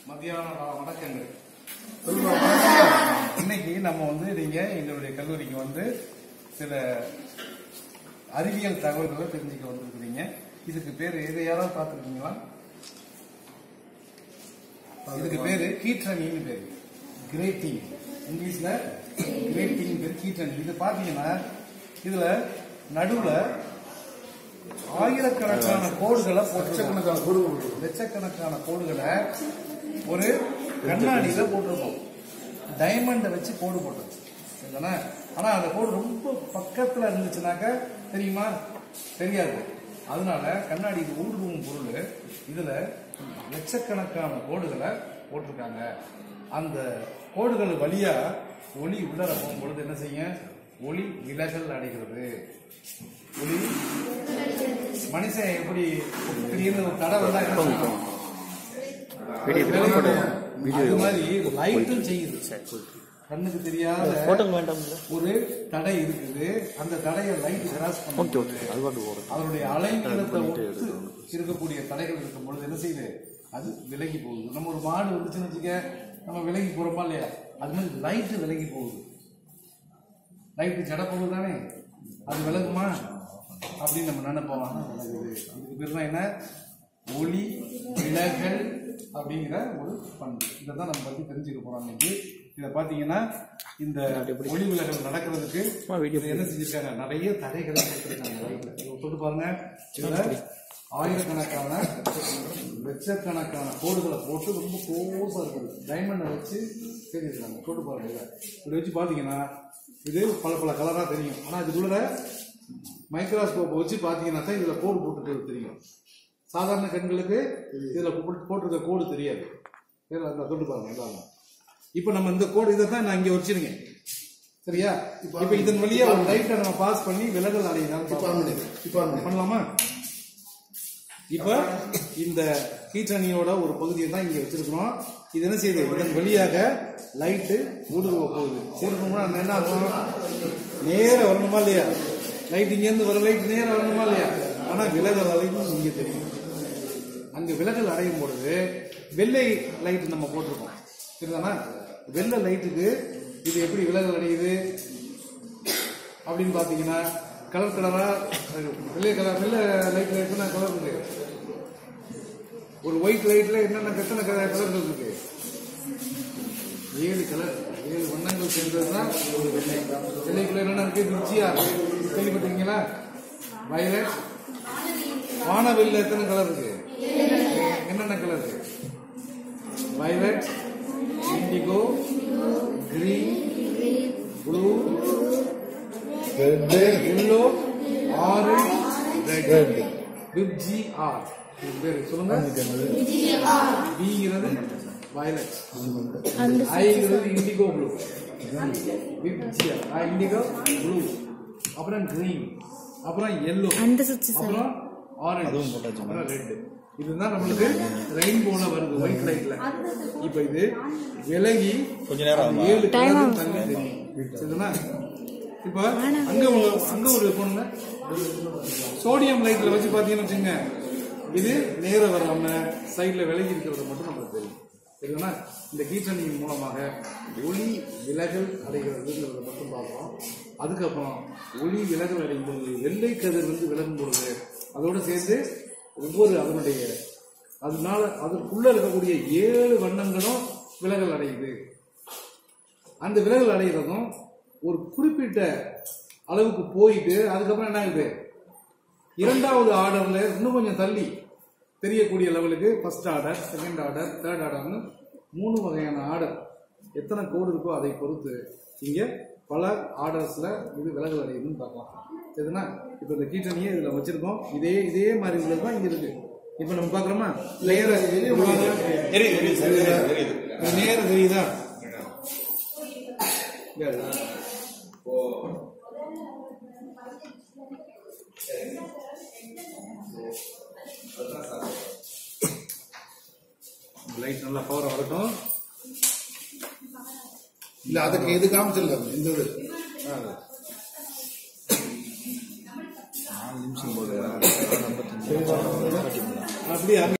மத்தியான வணக்கங்கள். இன்னைக்கு நம்ம நீங்க எங்களுடைய கல்லூரிக்கு சில அறிவியல் தகவல்களை தெரிஞ்சுக்க வந்திருக்கிறீங்க. இதுக்கு பேரு இதை யாராவது பார்த்துருக்கீங்களா? இதுக்கு பேரு கீற்றணின்னு பேரு. கிரேட்டிங், இங்கிலீஷ்ல கிரேட்டிங் பேரு கீற்றணி. இது பாத்தீங்கன்னா இதுல நடுவுல ஆயிரக்கணக்கான கோடுகளை லட்சக்கணக்கான கோடுகளை ஒரு கண்ணாடியில போட்டிருக்கோம். டைமண்ட வச்சு கோடு போட்டது. ஆனா அந்த கோடு ரொம்ப பக்கத்துல இருந்துச்சுனாக்க தெரியுமா? தெரியாது. அதனால கண்ணாடி ஊடுருவும் பொருள் இதுல லட்சக்கணக்கான கோடுகளை போட்டிருக்காங்க. அந்த கோடுகள் வழியா ஒளி உள்ளர போகும்பொழுது என்ன செய்யும்? ஒளி விலகல் அடைகிறது. ஒளி மனுஷன் எப்படி திடீர்னு ஒரு தடை வந்தா அது மாதிரி லைட்டும் செய்யுது. கண்ணுக்கு தெரியாத ஒரு தடை இருக்குது. அந்த தடையை லைட் கிராஸ் பண்ணுது. அதனுடைய அலைநீளத்தை ஒத்து இருக்கக்கூடிய தடைகள் இருக்கும் பொழுது என்ன செய்யுது? அது விலகி போகுது. நம்ம ஒரு மாடு வந்துச்சுன்னு வச்சுக்க, நம்ம விலகி போறோமா இல்லையா? அது மாதிரி லைட்டு விலகி போகுது. லைட்டு ஜட போகுது தானே, அது விலகுமா அப்படின்னு நம்ம நினைப்போம். இதுக்கு பேர் தான் என்ன? ஒளி விலகல் அப்படிங்கிற ஒரு பண்பு. இதை தான் நம்ம பத்தி தெரிஞ்சுக்க போறோம் இன்னைக்கு. இதை பாத்தீங்கன்னா இந்த ஒளி விலகல் நடக்கிறதுக்கு என்ன செஞ்சிருக்காங்க? நிறைய தடைகளை கொடுத்துருக்காங்க. தொட்டு பாருங்க. இதுல ஆயிரக்கணக்கான லட்சக்கணக்கான கோடுகளை போட்டு ரொம்ப கோர்ஸா இருக்குது. டைமண்டை வச்சு செஞ்சிருக்காங்க. தொட்டு பாருங்க. இப்படி வச்சு பாத்தீங்கன்னா இது பல பல கலரா தெரியும். ஆனா இதுக்குள்ள மைக்ரோஸ்கோப் வச்சு பாத்தீங்கன்னா தான் இதுல கோடு போட்டுட்டு தெரியும். சாதாரண கண்களுக்கு இதுல போட்டிருக்க கோடு தெரியாது. தொட்டு பாருங்க. இப்ப நம்ம இந்த கோடு இதை தான் நான் இங்க வச்சிருக்கேன். சரியா? இப்ப இதன் வழியா ஒரு லைட்டை நம்ம பாஸ் பண்ணி விலகல் அடையலாம். பண்ணலாமா? இப்ப இந்த கீற்றணியோட ஒரு பகுதியை தான் இங்க வச்சிருக்கிறோம். இது என்ன செய்யுது? இதன் வழியாக லைட்டு ஊடுருவ போகுது. ஊடுருவா என்ன ஆகும்? நேர வரணுமா இல்லையா? லைட் இங்க இருந்து வர லைட் நேர வரணுமா இல்லையா? ஆனா விலகல் அடையும் இங்க தெரியும். அங்க விலகல் அடையும் பொழுது வெள்ளை லைட் நம்ம போட்டிருக்கோம். சரிதானா? வெள்ளை லைட்டுக்கு இது எப்படி விலகல் அடையுது அப்படின்னு பாத்தீங்கன்னா கலர் கலரா வெள்ளை கலர். வெள்ளை லைட்ல எத்தனை கலர் இருக்கு? ஒரு ஒயிட் லைட்ல எத்தனை கலர்கள் இருக்கு? 7 கலர், 7 வண்ணங்கள் சேர்ந்ததுதான் ஒரு வெள்ளை. வெள்ளைக்குள்ள என்னென்ன இருக்கு? பிச்சியா கேள்விப்பட்டிருக்கீங்களா? வயலட். வானவெல்ல எத்தனை கலர் இருக்கு? என்னென்ன கலர் இருக்கு? Violet, indigo, green, blue, yellow, orange, red. BGR பேரு சொல்லுங்க. பிங்கிறது வயலட், ஐங்கிறது இண்டிகோ ப்ளூ, இண்டிகோ ப்ளூ, அப்புறம் கிரீன், அப்புறம் எல்லோ, அப்புறம் ஆரஞ்சு, அப்புறம் ரெட். இதுதான் நம்மளுக்கு ரெயின்போல வருது ஒயிட் லைட்ல. இப்ப இது விலகி கொஞ்ச நேரம் 7 கலர் தண்ணி தெரியும். சரிங்களா? இப்ப அங்க ஒரு பொண்ணு சோடியம் லைட்ல வச்சு பாத்தீங்கன்னு வச்சுங்க, இது நேர வராம சைட்ல விலகி இருக்கிறது மட்டும் நமக்கு தெரியும். சரிங்களா? இந்த கீற்றணியின் மூலமாக ஒளி விலகல் அடைகிறதுங்கிறத மட்டும் பார்க்கிறோம். அதுக்கப்புறம் ஒளி விலகல் அடையும் பொழுது வெள்ளை கதிர் விலகும் பொழுது அதோடு சேர்ந்து ஒவ்வொரு அதனால அதற்குள்ள இருக்கக்கூடிய 7 வண்ணங்களும் விலகல் அடையுது. அந்த விலகல் அடைகிறதும் ஒரு குறிப்பிட்ட அளவுக்கு போயிட்டு அதுக்கப்புறம் என்ன ஆகுது? 2வது ஆர்டர்ல இன்னும் கொஞ்சம் தள்ளி தெரியக்கூடிய லெவலுக்கு first order, second order, third ஆர்டர்னு 3 வகையான ஆர்டர். எத்தனை கோடு இருக்கோ அதை பொறுத்து இங்க பல ஆர்டர்ஸ்ல இது விலகல் அடையுதுன்னு பார்க்கலாம். சரிங்களா? இப்ப இந்த கீற்றணியை இதுல வச்சிருக்கோம். இதே மாதிரி தான் இங்க இருக்கு. இப்ப நம்ம பாக்குறோமா? நேர தெரியுதா? லைட் நல்லா பவர் வரட்டும். இல்ல அதுக்கு எது காமிச்சிடல. இந்த 4 நிமிஷம் போது அப்படியே